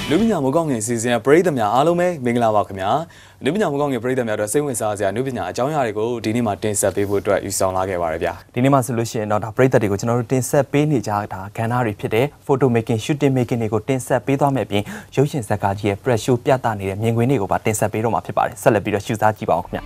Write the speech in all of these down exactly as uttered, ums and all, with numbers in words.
လူပညာမိုးကောင်းငယ်စီစဉ်ပရိသတ်များအားလုံးပဲမင်္ဂလာပါခင်ဗျာလူပညာမိုးကောင်းငယ်ပရိသတ်များတို့စိတ်ဝင်စားစရာလူပညာအကြောင်းအရာတွေကိုဒီနေ့မှာတင်ဆက်ပေးဖို့အတွက်ယူဆောင်လာခဲ့ပါရဗျာဒီနေ့မှာဆိုလို့ရှိရင်တော့ဒါပရိသတ်တွေကိုကျွန်တော်တို့တင်ဆက်ပေးနေကြတာကဏ္ဍတွေဖြစ်တဲ့ photo making shooting making တွေကိုတင်ဆက်ပေးသွားမယ်အပြင်ရုပ်ရှင်ဇာတ်ကားကြီးရဲ့ press show ပြသနေတဲ့မြင်ကွင်းတွေကိုပါတင်ဆက်ပေးတော့မှာဖြစ်ပါတယ်ဆက်လက်ပြီးတော့ရှုစားကြည့်ပါအောင်ခင်ဗျာ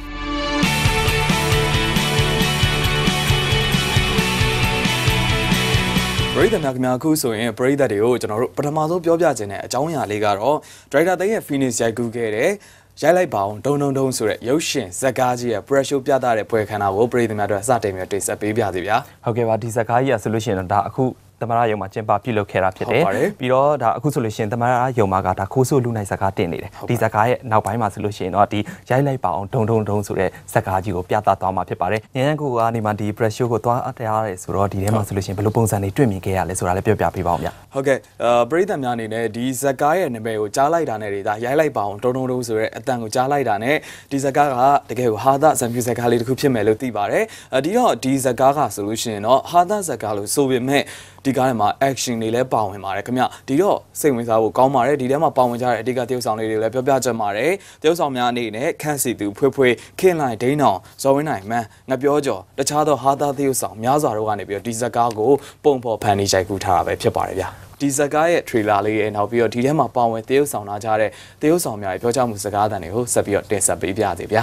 ပရိသတ်များခင်ဗျာအခုဆိုရင်ပရိသတ်တွေကိုကျွန်တော်တို့ပထမဆုံးပြောပြခြင်းတဲ့အကြောင်းအရာလေးကတော့ director တဲ့ရဲ့ finish ရိုက်ကူးခဲ့တဲ့ရိုက်လိုက်ပါအောင်ဒုံဒုံဒုံဆိုတဲ့ရုပ်ရှင်ဇာတ်ကားကြီးရဲ့ press show ပြသတဲ့ပွဲခန်းနာကိုပရိသတ်များတို့စတင်ပြီးတင်ဆက်ပေးပြစီဗျာဟုတ်ကဲ့ပါဒီဇာတ်ကားကြီးကဆိုလို့ရှိရင်တော့ဒါအခုသမရယုံမှာကျင်းပပြုလုပ်ခဲ့တာဖြစ်တယ်ပြီးတော့ဒါအခုဆိုလို့ရှိရင်သမရယုံမှာကဒါခိုးဆိုးလူနိုင်ဇာတ်ကားတင်နေတယ်ဒီဇာတ်ကားရဲ့နောက်ပိုင်းမှာဆိုလို့ရှိရင်တော့ဒီရိုက်လိုက်ပါအောင်ဒုံဒုံဒုံဆိုတဲ့ဇာတ်ကားကြီးကိုပြသသွားမှာဖြစ်ပါတယ်ညဉ့်ကိုကနေမှဒီ press show ကိုသွားတရားရတယ်ဆိုတော့ဒီထဲမှာဆိုလို့ရှိရင်ဘယ်လိုပုံစံတွေတွေ့မြင်ခဲ့ရလဲဆိုတာလည်းပြောပြပေးပါဦးဗျဟုတ်ကဲ့ပရိသတ်များအနေနဲ့ဒီဇာတ်ကားရဲ့နာမည်ကိုကြားလိုက်တာနဲ့ဒါရိုက်လိုက်ပါအောင်ဒုံဒုံဒုံဆိုတဲ့အတန်ကိုကြားလိုက်တာနဲ့ဒီဇာတ်ကားကတကယ်ကိုဟာသဇာတ်ပြုဇာတ်ကားလေးတစ်ခုဖြစ်မယ်လို့သိပါတယ်ဒီတော့ဒီဇာတ်ကားကဆိုလို့ရှိရင်တော့ဟာသဇာတ်ကားလို့ဆိုပေမဲ့ဒီကားထဲမှာ action တွေလည်းပါဝင်ပါတယ်ခင်ဗျဒီတော့စိတ်ဝင်စားဖို့ကောင်းပါတယ်ဒီထဲမှာပါဝင်ကြတဲ့အဓိကတရုပ်ဆောင်လေးတွေလည်းပြောပြချင်ပါတယ်တရုပ်ဆောင်များအနေနဲ့ခန့်စီသူဖွေးဖွေးခင်လိုက်ဒိန်းအောင်ဇော်ဝင်းနိုင်မန်းငပြောကျော်တခြားသောဟာသားတရုပ်ဆောင်များစွာတို့ကနေပြီးတော့ဒီဇာတ်ကားကိုပုံဖော်ဖန်တီးရိုက်ကူးထားတာပဲဖြစ်ပါတယ်ဗျဒီဇာတ်ကားရဲ့ trailer လေးရဲ့နောက်ပြီးတော့ဒီထဲမှာပါဝင်တရုပ်ဆောင်လာကြတဲ့တရုပ်ဆောင်များရဲ့ပြောကြားမှုစကားသံတွေကိုဆက်ပြီးတော့တင်ဆက်ပေးပြပါဗျာ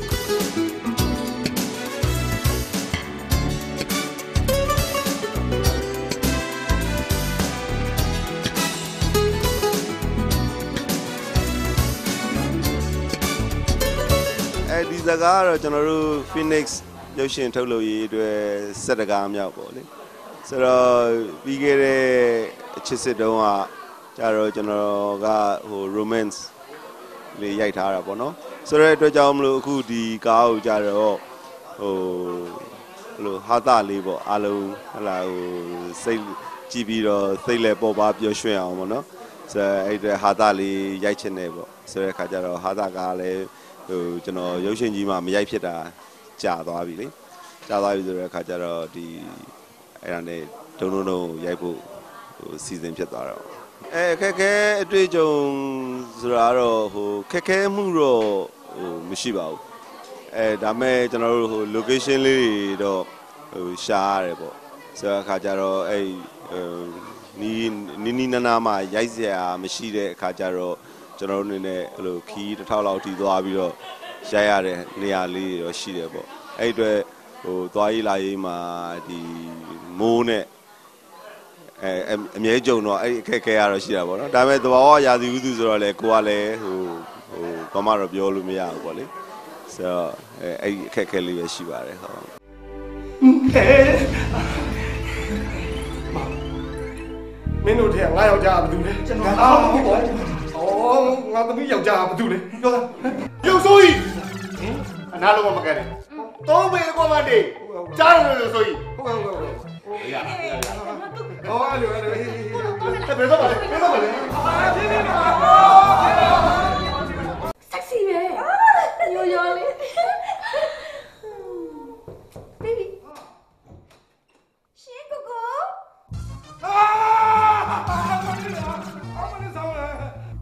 ဒီဇာတ်ကားကတော့ကျွန်တော်တို့ Phoenix ရုပ်ရှင်ထုတ်လုပ်ရေးအတွက်စက်တကားမြောက်ပေါ့လေဆိုတော့ပြီးခဲ့တဲ့အချစ်စစ်တုန်းကကျတော့ကျွန်တော်ကဟို romance လေးရိုက်ထားတာပေါ့နော်ဆိုတော့အတွက်ကြောင့်မလို့အခုဒီကားကိုကြတော့ဟိုဘလို့ဟာတာလေးပေါ့အားလုံးဟလာဟိုစိတ်ကြည့်ပြီးတော့စိတ်လည်းပေါ်ပါပျော်ရွှင်အောင်ပေါ့နော်ဆိုတော့အဲ့ဒါဟာတာလေးရိုက်ချင်တယ်ပေါ့ဆိုတဲ့အခါကျတော့ဟာတာကားလည်းဟိုကျွန်တော်ရုပ်ရှင်ကြီးမှာမရိုက်ဖြစ်တာကြာသွားပြီလေကြာသွားပြီဆိုတဲ့အခါကျတော့ဒီအဲ့ဒါနဲ့ဒုံဒုံဒုံရိုက်ဖို့ဟိုစီစဉ်ဖြစ်သွားတော့အဲခက်ခဲအတွေ့အကြုံဆိုတာတော့ဟိုခက်ခဲမှုတော့ဟိုမရှိပါဘူးအဲဒါမဲ့ကျွန်တော်တို့ဟို location လေးတွေတော့ဟိုရှားရတယ်ပေါ့ဆိုတဲ့အခါကျတော့အဲ့နီးနီးနီးနားနားမှာရိုက်စရာမရှိတဲ့အခါကျတော့ကျွန်တော်တို့အနေနဲ့အဲ့လိုခီးတစ်ထောက်လောက်ထိသွားပြီးတော့ရိုက်ရတဲ့နေရာလေးတွေတော့ရှိတယ်ပေါ့အဲ့အတွက်ဟိုသွားရေးလာရေးမှာဒီမိုးနဲ့အဲအမြဲကြုံတော့အဲ့အခက်ခဲရတော့ရှိတာပေါ့နော်ဒါပေမဲ့သဘာဝရာသီဥတုဆိုတော့လေကိုကလည်းဟိုဟိုဘာမှတော့ပြောလို့မရဘူးပေါ့လေဆိုတော့အဲအဲ့အခက်ခဲလေးပဲရှိပါတယ်ဟုတ်မင်းတို့ထဲငါယောက်ျားဘာလုပ်လဲကျွန်တော်အော်ဟုတ်ပါအော်ငါသမီးယောက်ျားဘာလုပ်လဲပြောတာရုပ်ဆိုးကြီးအနားလုံးမကဲတယ်သုံးပေကွာမတေးကြားရလို့ဆိုကြီးဟုတ်ဟုတ်ဟုတ်ရရရဟောအဲ့လိုအဲ့လိုဘယ်တော့ပါလဲဘယ်တော့ပါလဲဆက်စီပဲညိုညိုလေး baby ရှင်ကိုကိုအာအမလေးအမလေးဆောင်းလေ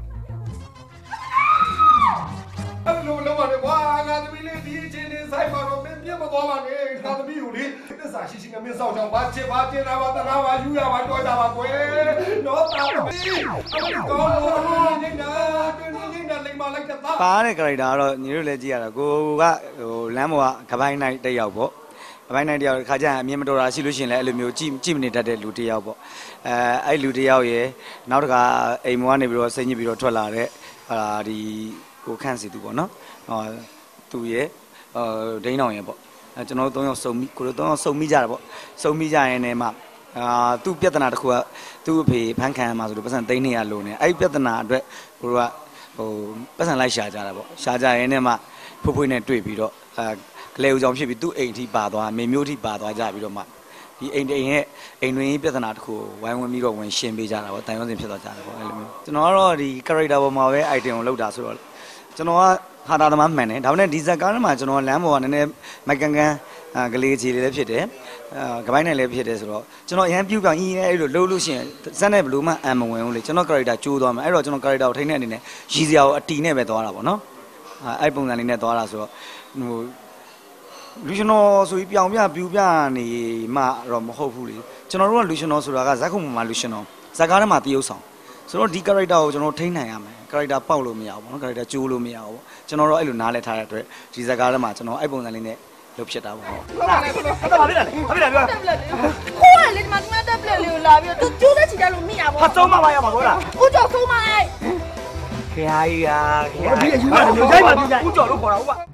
အဲ့လိုလုံးဝလေဝါငါသမီးလေးဒီအချင်းနေဆိုင်မှာတော့မင်းပြတ်မသွားပါနဲ့ငါသမီးကိုလေသစ္စာရှိရှိငါမင်းစောင့်ကြောင်ဘာချစ်ဘာတင်တာဘာတနာဘာယူရဘာတော်ကြပါကွယ်နော်တာသမီးအမလေးကောင်းလို့နေနာတင်းတင်းနဲ့လိမ်ပါလိုက်တဲ့သားပါတဲ့ character ကတော့ညီတို့လည်းကြည့်ရတာကိုကဟိုလမ်းပေါ်ကကပိုင်းနိုင်တက်ရောက်ပေါ့ကပိုင်းနိုင်တက်ရောက်ခါကျရင်အမြင်မတော်တာရှိလို့ရှိရင်လည်းအဲ့လိုမျိုးကြည့်ကြည့်မနေတတ်တဲ့လူတစ်ယောက်ပေါ့အဲအဲ့လူတစ်ယောက်ရယ်နောက်တစ်ခါအိမ်မောကနေပြီးတော့စိတ်ညစ်ပြီးတော့ထွက်လာတဲ့ဟာဒီကိုခန့်စီသူပေါ့နော်ဟောသူရယ်ဟိုဒိန်းအောင်ရယ်ပေါ့အဲကျွန်တော်တို့သုံးယောက်စုံမိကိုတို့သုံးယောက်စုံမိကြတာပေါ့စုံမိကြရင်လည်းမှအာသူ့ပြဿနာတစ်ခုကသူ့အဖေဖန်ခံမှာဆိုလို့ပတ်စံသိန်းနေရလို့နေအဲ့ဒီပြဿနာအတွက်ကိုတို့ကဟိုပတ်စံလိုက်ရှာကြတာပေါ့ရှာကြရင်လည်းမှဖွဖွနဲ့တွေ့ပြီးတော့အဲကလေးဦးကြောင့်ဖြစ်ပြီးသူ့အိမ်ထိပါသွားမေမျိုးထိပါသွားကြပြီးတော့မှဒီအိမ်တိမ်ရဲ့အိမ်တွင်ပြဿနာတစ်ခုဝိုင်းဝန်းပြီးတော့ဝင်ရှင်းပေးကြတာပေါ့တိုင်ဝမ်စင်ဖြစ်သွားကြတယ်ပေါ့အဲ့လိုမျိုးကျွန်တော်ကတော့ဒီ character ပေါ်မှာပဲ item ကိုလောက်တာဆိုတော့ကျွန်တော်ကဟာတာသမားမှန်တယ်ဒါပေမဲ့ဒီဇက်ကားထဲမှာကျွန်တော်လမ်းပေါ်ကနည်းနည်းမိုက်ကန်ကန်ကလေးချီလေးလည်းဖြစ်တယ်ကပိုင်းနဲ့လည်းဖြစ်တယ်ဆိုတော့ကျွန်တော်အရန်ပြူပြောင်အင်းအဲ့လိုလှုပ်လို့ရှိရင်စက်နဲ့ဘလို့မှအံမဝင်ဘူးလေကျွန်တော် character ကျိုးသွားမှာအဲ့တော့ကျွန်တော် character ကိုထိန်းတဲ့အနေနဲ့ရည်စရာကိုအတီနဲ့ပဲသွားတာပေါ့နော်အဲ့ပုံစံလေးနဲ့သွားတာဆိုတော့ဟိုလူရှင်တော်ဆိုပြီးပြောင်ပြပြူပြနေမှတော့မဟုတ်ဘူးလေကျွန်တော်တို့ကလူရှင်တော်ဆိုတာကဇက်ခုံမှာလူရှင်တော်ဇက်ကားထဲမှာတရုပ်ဆောင်ဆိုတော့ဒီ character ကိုကျွန်တော်ထိန်းနိုင်ရမယ် character ပေါက်လို့မရဘူးပေါ့နော် character ကျိုးလို့မရဘူးပေါ့ကျွန်တော်တို့အဲ့လိုနားလဲထားတဲ့အတွက်ဒီဇက်ကားထဲမှာကျွန်တော်အဲ့ပုံစံလေးနဲ့လုပ်ဖြစ်တာပေါ့ဟုတ်ပါပါဘာဖြစ်လဲဘာဖြစ်လဲပြောခိုးရလေဒီမှာဒီမှာတက်ပလက်လေးကိုလာပြီးတော့သူကျိုးသက်ချီတယ်လို့မိရပါဘောဟာသုံးမပါရမှာဟုတ်လားဦးကျော်သုံးမအဲ့ခေဟာကြီးဟာခေဟာဒီအယူရတယ်မျိုးဆိုင်ပါပြကြဦးကျော်လို့ခေါ်တာဟုတ်ပါ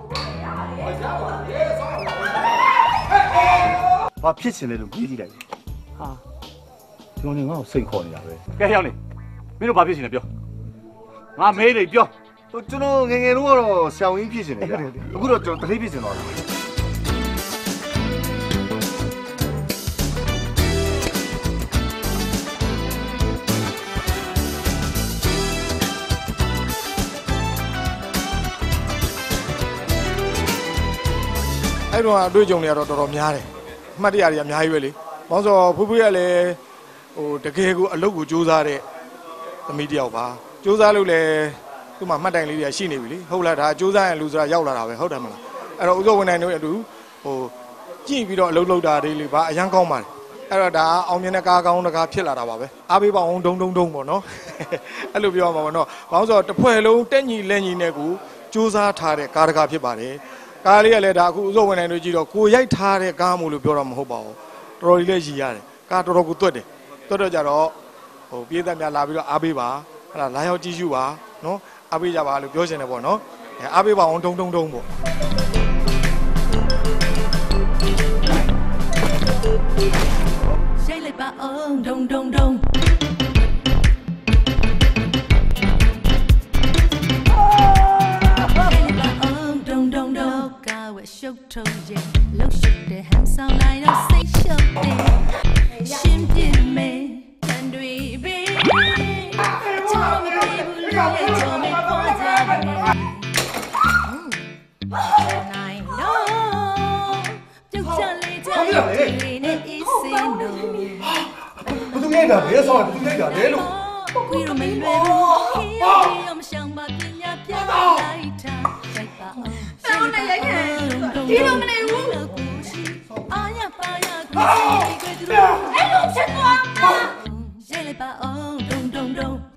ဘာဖြစ်ရှင်လဲလို့ကြီးကြည့်လိုက်ဟာကျောင်းနေငါ့ကိုစိတ်ခေါ်နေတာပဲကဲရောက်နေမင်းတို့ဘာဖြစ်ရှင်လဲပြောငါမေးနေပြောကျွန်တော်ငငယ်တော့ကတော့ဆောင်းရင်းဖြစ်ရှင်နေကြအခုတော့ကျွန်တော်တလေးဖြစ်ရှင်တော့အဲ့တော့အတွေ့အကြုံတွေကတော့တော်တော်များတယ်အမှတ်တရတွေအများကြီးပဲလေဘောင်းစောဖူးဖူးရလည်းဟိုတကယ်ကိုအလုပ်ကိုစူးစမ်းတဲ့သမီးတယောက်ပါစူးစမ်းလို့လည်းသူ့မှာမှတ်တိုင်လေးတွေရှိနေပြီလေဟုတ်လားဒါစူးစမ်းရင်လူဆိုတာရောက်လာတာပဲဟုတ်တယ်မလားအဲ့တော့ဥစ္စာဝန်ထမ်းတွေအတူဟိုကြည့်ပြီးတော့အလုပ်လုပ်တာတွေလေပါအရန်ကောင်းပါတယ်အဲ့တော့ဒါအောင်မြင်တဲ့ကားကောင်းတကားဖြစ်လာတာပါပဲအားပေးပါအောင်ဒုံဒုံဒုံပေါ့နော်အဲ့လိုပြောမှာပေါ့နော်ဘောင်းစောတစ်ဖွဲ့လုံးတက်ညီလက်ညီနဲ့ကိုစူးစမ်းထားတဲ့ကားတကားဖြစ်ပါတယ်ကားလေးကလည်းဒါအခုဥစ္စာဝန်ထမ်းတွေကြည့်တော့ကိုရိုက်ထားတဲ့ကားမို့လို့ပြောတာမဟုတ်ပါဘူးတော်တော်ကြီးလည်းရည်ရတယ်ကားတော်တော်ကိုတွတ်တယ်တွတ်တော့ကြတော့ဟိုပြေးသက်များလာပြီးတော့အားပေးပါဟဲ့လားလာရောက်ကြည့်ရှုပါနော်အားပေးကြပါလို့ပြောချင်တယ်ပေါ့နော်အဲအားပေးပါအောင်ဒုံဒုံဒုံပေါ့ရိုက်လိုက်ပါအောင်ဒုံဒုံဒုံရှုပ်ထုံးရင်လှုပ်ရှုပ်တဲ့ဟန်ဆောင်လိုက်တော့စိတ်ရှုပ်တယ်ရှင်းပြမယ်တန်တွေပဲချောမပြေဘူးလေချောမပေါ်ကြတယ်နိုင်တော့ပြုတ်ချလေးချလေးနဲ့အစ်စင်တို့ဘသူရိုက်တာလဲဆောင်းဘသူရိုက်တာလဲလို့ခွေးရမလွယ်ဘူးခေးရမရှောင်ပါပညာပြလိုက်တာရိုက်ပါအောင်ဆောင်းနဲ့ရိုက်ခဲ့ဒီလိုမနေဘူးအာရပါရကိုယ်ကိုယ်အဲ့လိုချက်သွားမှာရိုက်လိုက်ပါအောင်ဒုံဒုံဒုံ